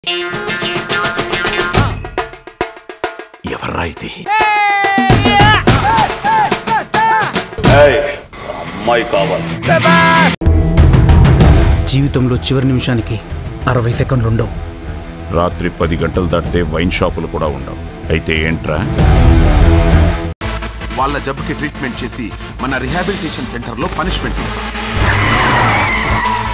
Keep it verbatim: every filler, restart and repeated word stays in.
ఎవర్రా ఇది? అమ్మాయి కావాలి. జీవితంలో చివరి నిమిషానికి అరవై సెకండ్లు ఉండవు. రాత్రి పది గంటలు దాటితే వైన్ షాపులు కూడా ఉండవు. అయితే ఏంట్రా? వాళ్ళ జబ్బుకి ట్రీట్మెంట్ చేసి మన రిహాబిలిటేషన్ సెంటర్లో పనిష్మెంట్